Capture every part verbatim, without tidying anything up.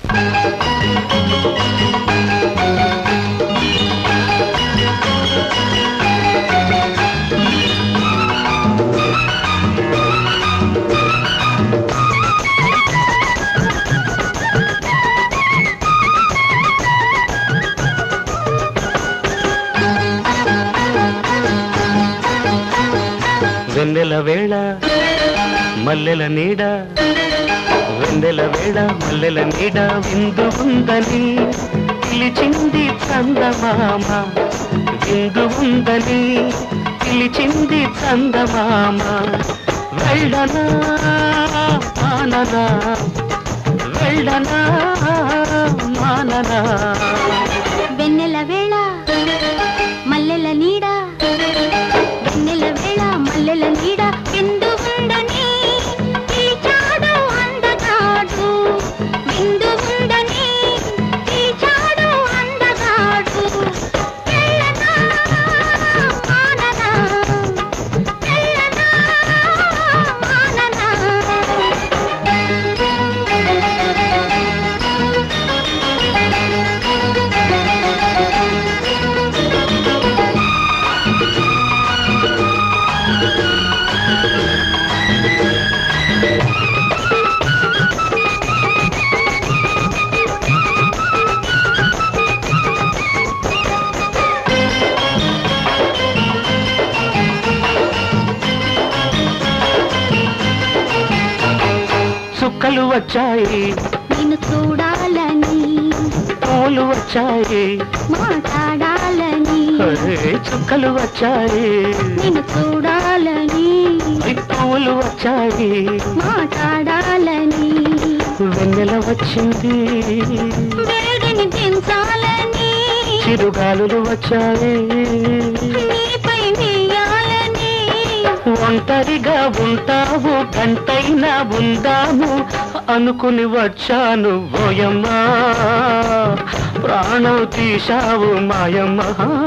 వెన్నెల వేళ మల్లెల నీడ వెన్నెల వేళ మల్లెల నీడ విందు ఉందని పిలిచింది చందమామ విందు ఉందని పిలిచింది చందమామ వెళ్ళనా మాననా వెళ్ళనా మాననా వెన్నెల వేళ మల్లెల నీడ వెన్నెల వేళ మల్లెల నీడ విందు ఉందని పిలిచాడు అందగాడు విందు ఉందని పిలిచాడు అందగాడు వెళ్ళనా మాననా వెళ్ళనా మాననా చుక్కలు వచ్చాయి నిన్ను చూడాలని పూలు వచ్చాయి మాట్లాడాలని చుక్కలు వచ్చాయి నిన్ను చూడాలని పూలు వచ్చాయి మాట్లాడాలని వెన్నెల వచ్చింది వేడిని పెంచాలని చిరుగాలులు వచ్చాయి నీపై వేయాలని ఒంటరిగా ఉంటావు గంటైనా ఉందాము అనుకుని వచ్చాను ఓయమ్మా ప్రాణం తీశావు మాయమ్మ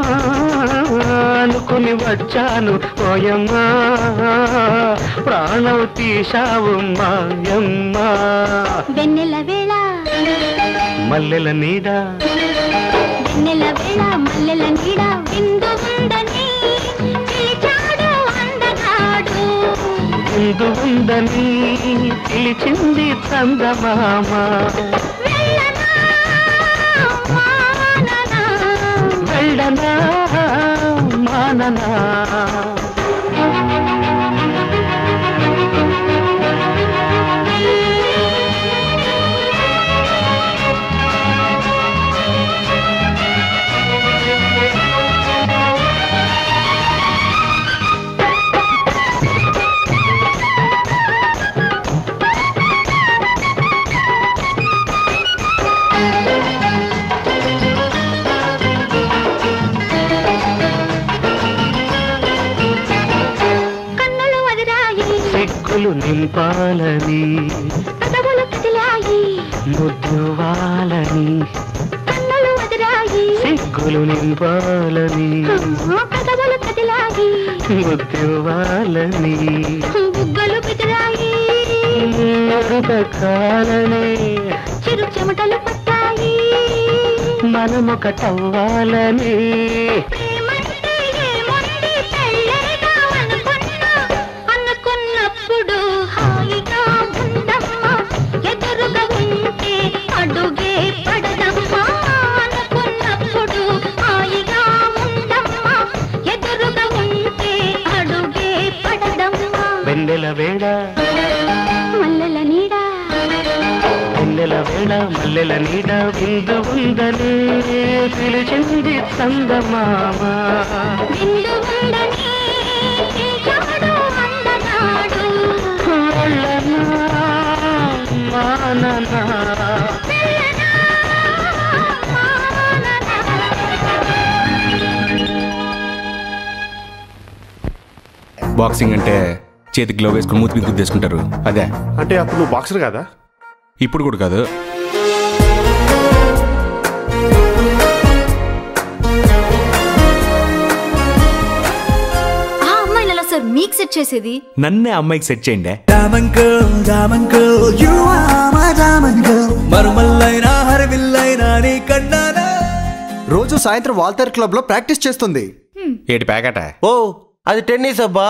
అనుకుని వచ్చాను ఓయమ్మా ప్రాణం తీశావు మాయమ్మ వెన్నెల వేళ మల్లెల నీడ వెన్నెల వేళ మల్లెల నీడ విందు ఉందని పిలిచాడు అందగాడు విందు ఉందని పిలిచింది చందమామ వెళ్ళనా మాననా వెళ్ళనా మాననా సిగ్గులు నింపాలని పెదవులు కదిలాయి ముద్దువాలని కన్నులు వదిలాయి సిగ్గులు నింపాలని పెదవులు కదిలాయి ముద్దువాలని బుగ్గలు బెదిరాయి కాలని చిరు చెమటలు పట్టాయి మనమొకటవ్వాలని ప్రేమంటే ఏముంది పెళ్ళేగా అనుకున్నా అనుకున్నప్పుడు హాయిగా ఉందమ్మా ఎదురుగా ఉంటే అడుగే పడదమ్మా అనుకున్నప్పుడు హాయిగా ఉందమ్మా ఎదురుగా ఉంటే అడుగే పడదమ్మా వెన్నెల వేళ మల్లెల నీడ వెన్నెల వేళ మల్లెల నీడ విందు ఉందని పిలిచింది చందమామ విందు ఉందని పిలిచాడు అందగాడు వెళ్ళనా మాననా వెళ్ళనా మాననా బాక్సింగ్ అంటే చేతికి గ్లో వేసుకుని మూతి మీద గుద్దేసుకుంటారు అదే. అంటే అప్పుడు నువ్వు బాక్సర్ కదా? ఇప్పుడు కూడా కాదు. ఆ అమ్మాయిని ఎలా సార్ మీకు సెట్ చేసేది? నన్నే అమ్మాయికి సెట్ చేయండి. Diamond girl, diamond girl, you are my diamond girl. మరుమల్లైనా నీ కన్నానా. రోజు సాయంత్రం వాల్తేర్ క్లబ్ లో ప్రాక్టీస్ చేస్తుంది. ఏటి ప్యాకెట ఓ అది టెన్నిస్ అబ్బా.